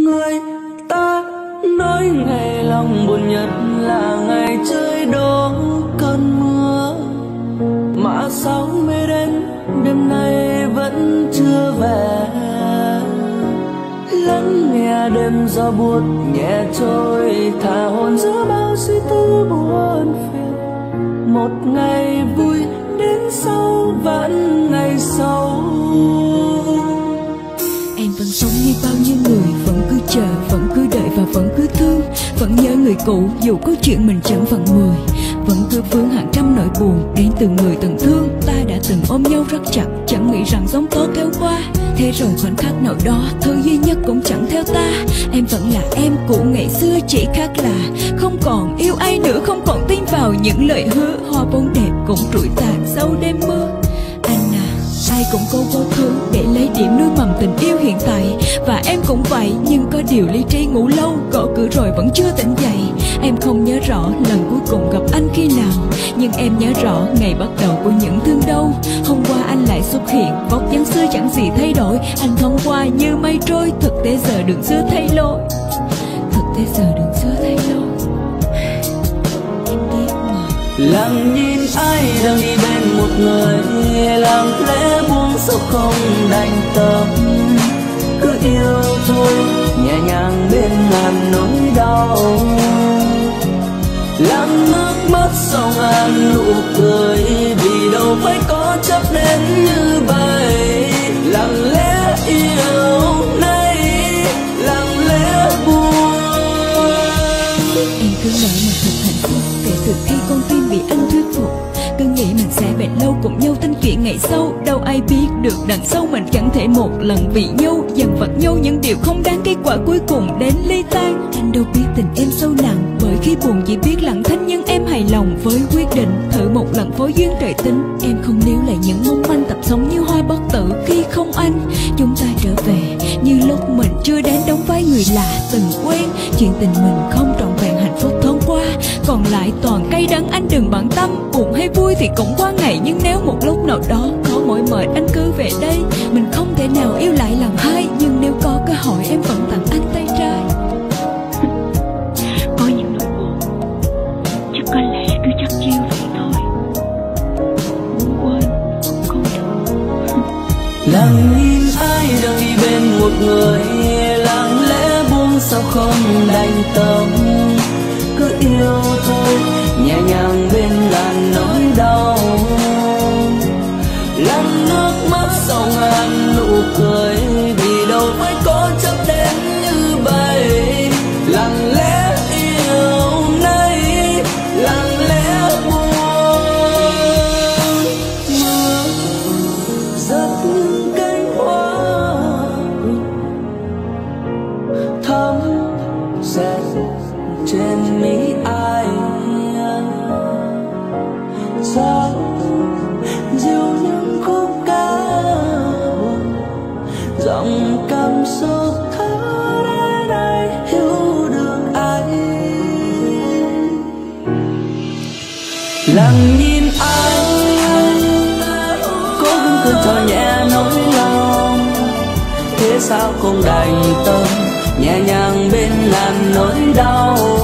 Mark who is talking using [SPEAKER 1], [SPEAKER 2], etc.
[SPEAKER 1] Người ta nói ngày lòng buồn nhất là ngày trời đổ cơn mưa, mà sao mây đen đêm nay vẫn chưa về. Lắng nghe đêm gió buốt nhẹ trôi, thả hồn giữa bao suy tư buồn phiền. Một ngày vui đến sau vạn ngày sau.
[SPEAKER 2] Em vẫn sống như bao nhiêu người, vẫn cứ chờ, vẫn cứ đợi và vẫn cứ thương. Vẫn nhớ người cũ dù có chuyện mình chẳng phận mười. Vẫn cứ vương hàng trăm nỗi buồn đến từ người từng thương. Ta đã từng ôm nhau rất chặt, chẳng nghĩ rằng giông tố kéo qua. Thế rồi khoảnh khắc nào đó, thứ duy nhất cũng chẳng theo ta. Em vẫn là em của ngày xưa, chỉ khác là không còn yêu ai nữa, không còn tin vào những lời hứa. Hoa bông đẹp cũng trụi tàn sau đêm mưa. Anh à, ai cũng có quá khứ để lấy điểm nuôi mầm tình yêu hiện tại. Và em cũng vậy, nhưng có điều lý trí ngủ lâu, gõ cửa rồi vẫn chưa tỉnh dậy. Em không nhớ rõ lần cuối cùng gặp anh khi nào, nhưng em nhớ rõ ngày bắt đầu của những thương đau. Hôm qua anh lại xuất hiện, vóc dáng xưa chẳng gì thay đổi. Anh thoáng qua như mây trôi, thực tế giờ đường xưa thay lối. Thực tế giờ đường xưa thay lối. Em biết mà.
[SPEAKER 1] Lặng nhìn ai đang đi bên một người, lặng lẽ buông sâu không đành tâm. Cứ yêu thôi, nhẹ nhàng bên ngàn nỗi đau. Lặng nước mắt sau ngàn nụ cười, vì đâu phải có chấp đến như vậy. Lặng lẽ yêu nay, lặng lẽ buồn.
[SPEAKER 2] Em cứ nói mình thật hạnh phúc kể từ khi con tim bị anh thuyết phục. Cứ nghĩ mình sẽ bền lâu cùng nhau thanh chuyện ngày sau. Đâu ai biết được đằng sau mình chẳng thể một lần vì nhau, dằn vặt nhau những điều không đáng, kết quả cuối cùng đến ly tan. Anh đâu biết tình em sâu nặng, bởi khi buồn chỉ biết lặng thinh. Nhưng em hài lòng với quyết định, thử một lần phối duyên trời tính. Em không níu lại những mong manh, tập sống như hoa bất tử khi không anh. Chúng ta trở về như lúc mình chưa đến, đóng vai người lạ từng quen. Chuyện tình mình không trọn vẹn, hạnh phúc thoáng qua, còn lại toàn cay đắng. Anh đừng bận tâm, buồn hay vui thì cũng qua ngày. Nhưng nếu một lúc nào đó có mỏi mệt, anh cứ về đây. Mình không thể nào yêu lại lần hai, nhưng nếu có cơ hội em vẫn tặng anh tay trái. Có những nỗi buồn chắc có lẽ cứ chắc chiêu vậy thôi. Muốn quên cũng không được.
[SPEAKER 1] Lặng nhìn ai đang đi bên một người, lặng lẽ buông sao không đành tâm. Cứ yêu thôi, nhẹ nhàng bên ngàn nỗi đau. Lặng nước mắt sau ngàn nụ cười, vì đâu phải có chấp đến như vậy. Lặng lẽ yêu nay, lặng lẽ buồn. Mưa rớt những cánh hoa thấm rét trên mi ai. Gió dịu những khúc ca buồn, dòng cảm xúc thơ đến đây hiểu được ai. Lặng nhìn anh cố gắng cứ cho nhẹ nỗi lòng, thế sao không đành tâm. Nhẹ nhàng bên ngàn nỗi đau.